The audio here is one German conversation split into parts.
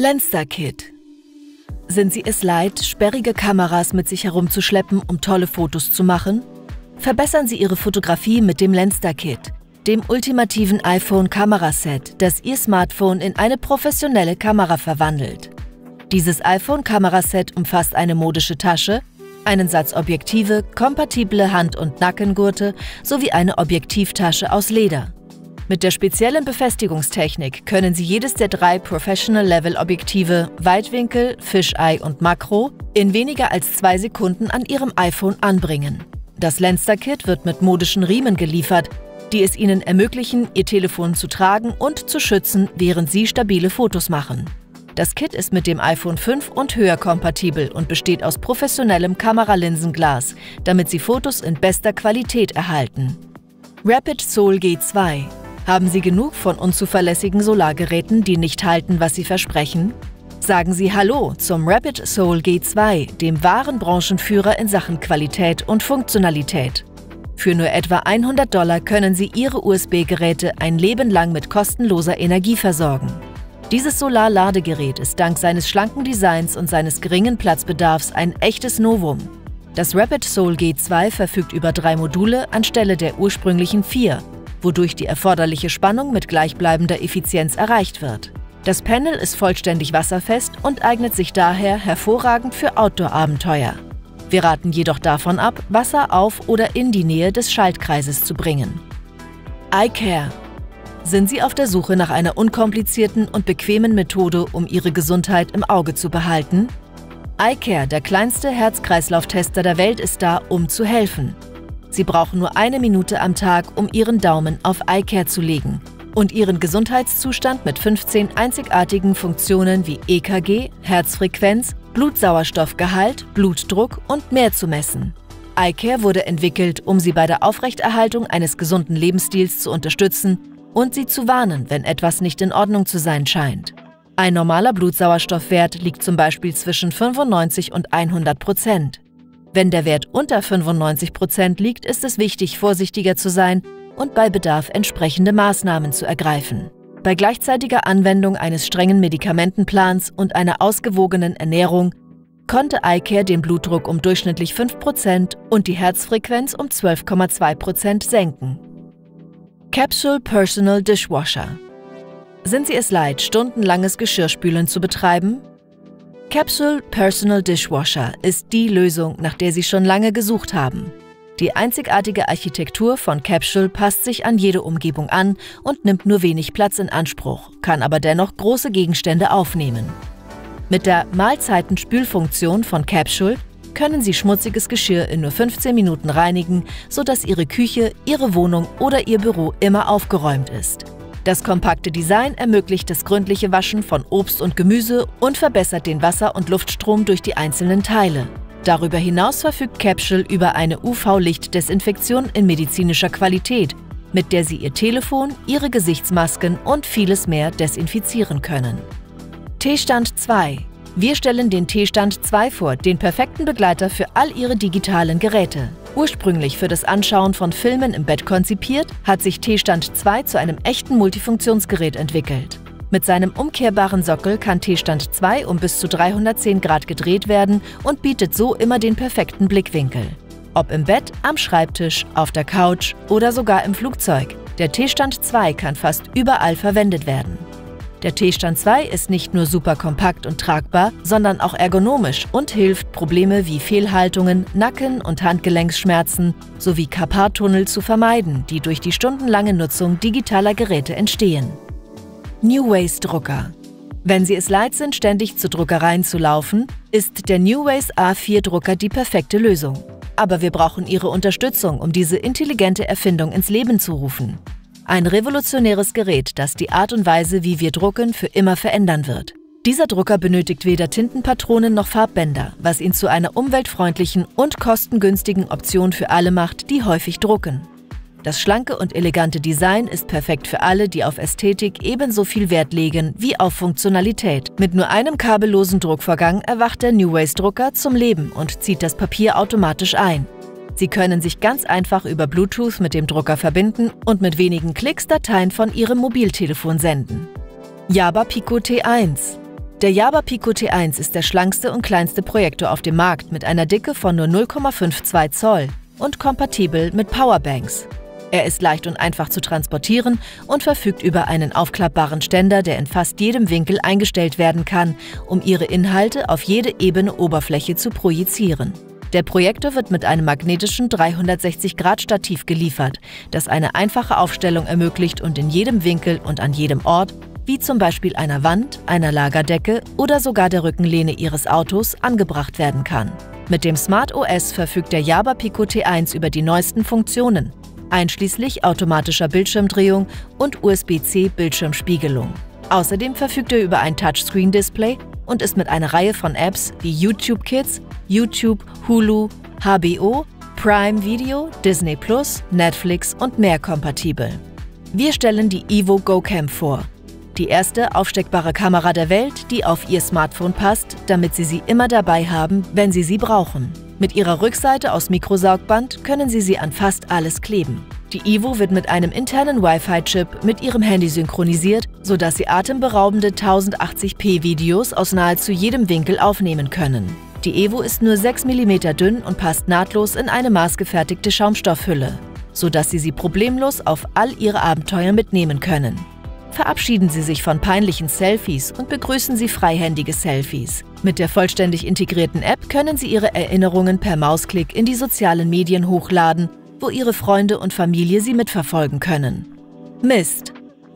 Lenster Kit. Sind Sie es leid, sperrige Kameras mit sich herumzuschleppen, um tolle Fotos zu machen? Verbessern Sie Ihre Fotografie mit dem Lenster Kit, dem ultimativen iPhone-Kameraset, das Ihr Smartphone in eine professionelle Kamera verwandelt. Dieses iPhone-Kameraset umfasst eine modische Tasche, einen Satz Objektive, kompatible Hand- und Nackengurte sowie eine Objektivtasche aus Leder. Mit der speziellen Befestigungstechnik können Sie jedes der 3 Professional-Level-Objektive Weitwinkel, Fisheye und Makro in weniger als 2 Sekunden an Ihrem iPhone anbringen. Das Lenster Kit wird mit modischen Riemen geliefert, die es Ihnen ermöglichen, Ihr Telefon zu tragen und zu schützen, während Sie stabile Fotos machen. Das Kit ist mit dem iPhone 5 und höher kompatibel und besteht aus professionellem Kameralinsenglas, damit Sie Fotos in bester Qualität erhalten. Rapid Sol G2. Haben Sie genug von unzuverlässigen Solargeräten, die nicht halten, was sie versprechen? Sagen Sie Hallo zum Rapid Sol G2, dem wahren Branchenführer in Sachen Qualität und Funktionalität. Für nur etwa $100 können Sie Ihre USB-Geräte ein Leben lang mit kostenloser Energie versorgen. Dieses Solarladegerät ist dank seines schlanken Designs und seines geringen Platzbedarfs ein echtes Novum. Das Rapid Sol G2 verfügt über 3 Module anstelle der ursprünglichen 4, wodurch die erforderliche Spannung mit gleichbleibender Effizienz erreicht wird. Das Panel ist vollständig wasserfest und eignet sich daher hervorragend für Outdoor-Abenteuer. Wir raten jedoch davon ab, Wasser auf oder in die Nähe des Schaltkreises zu bringen. iCare. Sind Sie auf der Suche nach einer unkomplizierten und bequemen Methode, um Ihre Gesundheit im Auge zu behalten? iCare, der kleinste Herz-Kreislauf-Tester der Welt, ist da, um zu helfen. Sie brauchen nur 1 Minute am Tag, um Ihren Daumen auf iCare zu legen und Ihren Gesundheitszustand mit 15 einzigartigen Funktionen wie EKG, Herzfrequenz, Blutsauerstoffgehalt, Blutdruck und mehr zu messen. iCare wurde entwickelt, um Sie bei der Aufrechterhaltung eines gesunden Lebensstils zu unterstützen und Sie zu warnen, wenn etwas nicht in Ordnung zu sein scheint. Ein normaler Blutsauerstoffwert liegt zum Beispiel zwischen 95 und 100%. Wenn der Wert unter 95% liegt, ist es wichtig, vorsichtiger zu sein und bei Bedarf entsprechende Maßnahmen zu ergreifen. Bei gleichzeitiger Anwendung eines strengen Medikamentenplans und einer ausgewogenen Ernährung konnte iCare den Blutdruck um durchschnittlich 5% und die Herzfrequenz um 12,2% senken. Capsule Personal Dishwasher. Sind Sie es leid, stundenlanges Geschirrspülen zu betreiben? Capsule Personal Dishwasher ist die Lösung, nach der Sie schon lange gesucht haben. Die einzigartige Architektur von Capsule passt sich an jede Umgebung an und nimmt nur wenig Platz in Anspruch, kann aber dennoch große Gegenstände aufnehmen. Mit der Mahlzeitenspülfunktion von Capsule können Sie schmutziges Geschirr in nur 15 Minuten reinigen, sodass Ihre Küche, Ihre Wohnung oder Ihr Büro immer aufgeräumt ist. Das kompakte Design ermöglicht das gründliche Waschen von Obst und Gemüse und verbessert den Wasser- und Luftstrom durch die einzelnen Teile. Darüber hinaus verfügt Capsule über eine UV-Lichtdesinfektion in medizinischer Qualität, mit der Sie Ihr Telefon, Ihre Gesichtsmasken und vieles mehr desinfizieren können. T-Stand 2. Wir stellen den T-Stand 2 vor, den perfekten Begleiter für all Ihre digitalen Geräte. Ursprünglich für das Anschauen von Filmen im Bett konzipiert, hat sich T-Stand 2 zu einem echten Multifunktionsgerät entwickelt. Mit seinem umkehrbaren Sockel kann T-Stand 2 um bis zu 310 Grad gedreht werden und bietet so immer den perfekten Blickwinkel. Ob im Bett, am Schreibtisch, auf der Couch oder sogar im Flugzeug, der T-Stand 2 kann fast überall verwendet werden. Der T-Stand 2 ist nicht nur super kompakt und tragbar, sondern auch ergonomisch und hilft, Probleme wie Fehlhaltungen, Nacken- und Handgelenksschmerzen sowie Carpal-Tunnel zu vermeiden, die durch die stundenlange Nutzung digitaler Geräte entstehen. Neways Drucker. Wenn Sie es leid sind, ständig zu Druckereien zu laufen, ist der Neways A4 Drucker die perfekte Lösung. Aber wir brauchen Ihre Unterstützung, um diese intelligente Erfindung ins Leben zu rufen. Ein revolutionäres Gerät, das die Art und Weise, wie wir drucken, für immer verändern wird. Dieser Drucker benötigt weder Tintenpatronen noch Farbbänder, was ihn zu einer umweltfreundlichen und kostengünstigen Option für alle macht, die häufig drucken. Das schlanke und elegante Design ist perfekt für alle, die auf Ästhetik ebenso viel Wert legen wie auf Funktionalität. Mit nur einem kabellosen Druckvorgang erwacht der Neways Drucker zum Leben und zieht das Papier automatisch ein. Sie können sich ganz einfach über Bluetooth mit dem Drucker verbinden und mit wenigen Klicks Dateien von Ihrem Mobiltelefon senden. Yaba Pico T1. Der Jabra Pico T1 ist der schlankste und kleinste Projektor auf dem Markt mit einer Dicke von nur 0,52 Zoll und kompatibel mit Powerbanks. Er ist leicht und einfach zu transportieren und verfügt über einen aufklappbaren Ständer, der in fast jedem Winkel eingestellt werden kann, um Ihre Inhalte auf jede ebene Oberfläche zu projizieren. Der Projektor wird mit einem magnetischen 360-Grad-Stativ geliefert, das eine einfache Aufstellung ermöglicht und in jedem Winkel und an jedem Ort, wie zum Beispiel einer Wand, einer Lagerdecke oder sogar der Rückenlehne Ihres Autos, angebracht werden kann. Mit dem Smart OS verfügt der Jabra Pico T1 über die neuesten Funktionen, einschließlich automatischer Bildschirmdrehung und USB-C-Bildschirmspiegelung. Außerdem verfügt er über ein Touchscreen-Display und ist mit einer Reihe von Apps wie YouTube Kids, YouTube, Hulu, HBO, Prime Video, Disney+, Netflix und mehr kompatibel. Wir stellen die Evo GoCam vor. Die erste aufsteckbare Kamera der Welt, die auf Ihr Smartphone passt, damit Sie sie immer dabei haben, wenn Sie sie brauchen. Mit ihrer Rückseite aus Mikrosaugband können Sie sie an fast alles kleben. Die Evo wird mit einem internen Wi-Fi-Chip mit Ihrem Handy synchronisiert, sodass Sie atemberaubende 1080p-Videos aus nahezu jedem Winkel aufnehmen können. Die Evo ist nur 6 mm dünn und passt nahtlos in eine maßgefertigte Schaumstoffhülle, sodass Sie sie problemlos auf all Ihre Abenteuer mitnehmen können. Verabschieden Sie sich von peinlichen Selfies und begrüßen Sie freihändige Selfies. Mit der vollständig integrierten App können Sie Ihre Erinnerungen per Mausklick in die sozialen Medien hochladen, wo Ihre Freunde und Familie sie mitverfolgen können. Mist,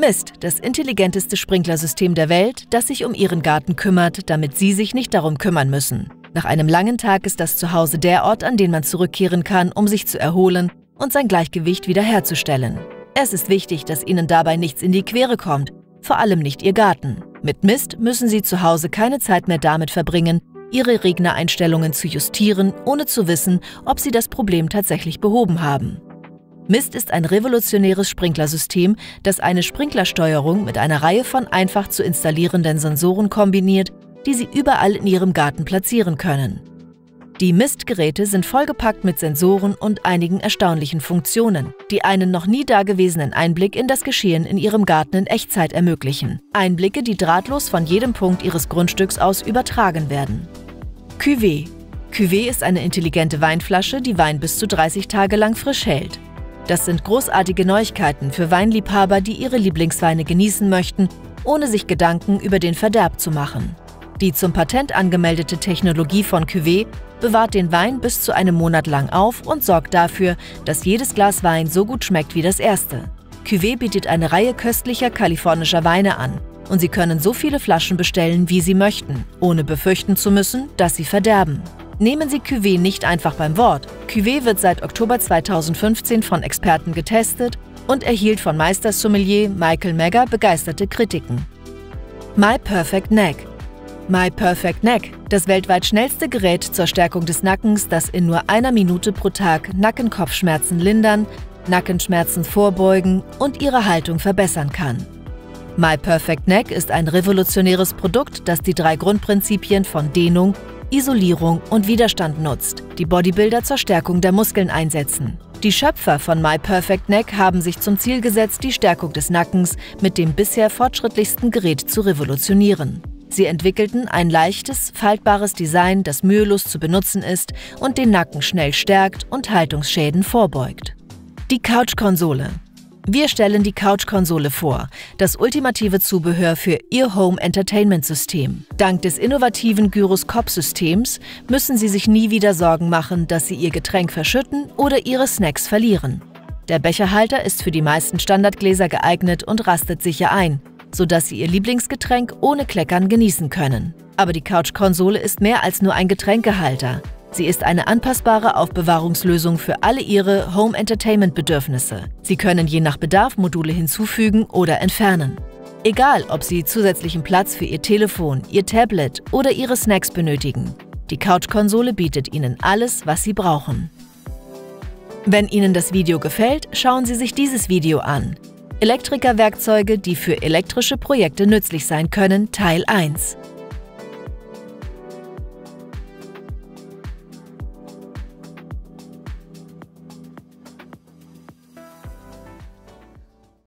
das intelligenteste Sprinklersystem der Welt, das sich um Ihren Garten kümmert, damit Sie sich nicht darum kümmern müssen. Nach einem langen Tag ist das Zuhause der Ort, an den man zurückkehren kann, um sich zu erholen und sein Gleichgewicht wiederherzustellen. Es ist wichtig, dass Ihnen dabei nichts in die Quere kommt, vor allem nicht Ihr Garten. Mit Mist müssen Sie zu Hause keine Zeit mehr damit verbringen, Ihre Regnereinstellungen zu justieren, ohne zu wissen, ob Sie das Problem tatsächlich behoben haben. Mist ist ein revolutionäres Sprinklersystem, das eine Sprinklersteuerung mit einer Reihe von einfach zu installierenden Sensoren kombiniert, die Sie überall in Ihrem Garten platzieren können. Die Mist-Geräte sind vollgepackt mit Sensoren und einigen erstaunlichen Funktionen, die einen noch nie dagewesenen Einblick in das Geschehen in Ihrem Garten in Echtzeit ermöglichen. Einblicke, die drahtlos von jedem Punkt Ihres Grundstücks aus übertragen werden. Cuvée. Cuvée ist eine intelligente Weinflasche, die Wein bis zu 30 Tage lang frisch hält. Das sind großartige Neuigkeiten für Weinliebhaber, die ihre Lieblingsweine genießen möchten, ohne sich Gedanken über den Verderb zu machen. Die zum Patent angemeldete Technologie von Cuvée bewahrt den Wein bis zu einem Monat lang auf und sorgt dafür, dass jedes Glas Wein so gut schmeckt wie das erste. Cuvée bietet eine Reihe köstlicher kalifornischer Weine an und Sie können so viele Flaschen bestellen, wie Sie möchten, ohne befürchten zu müssen, dass sie verderben. Nehmen Sie Cuvée nicht einfach beim Wort. Cuvée wird seit Oktober 2015 von Experten getestet und erhielt von Meistersommelier Michael Megger begeisterte Kritiken. My Perfect Neck. My Perfect Neck, das weltweit schnellste Gerät zur Stärkung des Nackens, das in nur einer Minute pro Tag Nacken-Kopfschmerzen lindern, Nackenschmerzen vorbeugen und Ihre Haltung verbessern kann. My Perfect Neck ist ein revolutionäres Produkt, das die 3 Grundprinzipien von Dehnung, Isolierung und Widerstand nutzt, die Bodybuilder zur Stärkung der Muskeln einsetzen. Die Schöpfer von My Perfect Neck haben sich zum Ziel gesetzt, die Stärkung des Nackens mit dem bisher fortschrittlichsten Gerät zu revolutionieren. Sie entwickelten ein leichtes, faltbares Design, das mühelos zu benutzen ist und den Nacken schnell stärkt und Haltungsschäden vorbeugt. Die Couch-Konsole. Wir stellen die Couch-Konsole vor, das ultimative Zubehör für Ihr Home-Entertainment-System. Dank des innovativen Gyroskop-Systems müssen Sie sich nie wieder Sorgen machen, dass Sie Ihr Getränk verschütten oder Ihre Snacks verlieren. Der Becherhalter ist für die meisten Standardgläser geeignet und rastet sicher ein, sodass Sie Ihr Lieblingsgetränk ohne Kleckern genießen können. Aber die Couch-Konsole ist mehr als nur ein Getränkehalter. Sie ist eine anpassbare Aufbewahrungslösung für alle Ihre Home-Entertainment-Bedürfnisse. Sie können je nach Bedarf Module hinzufügen oder entfernen. Egal, ob Sie zusätzlichen Platz für Ihr Telefon, Ihr Tablet oder Ihre Snacks benötigen. Die Couch-Konsole bietet Ihnen alles, was Sie brauchen. Wenn Ihnen das Video gefällt, schauen Sie sich dieses Video an. Elektrikerwerkzeuge, die für elektrische Projekte nützlich sein können, Teil 1.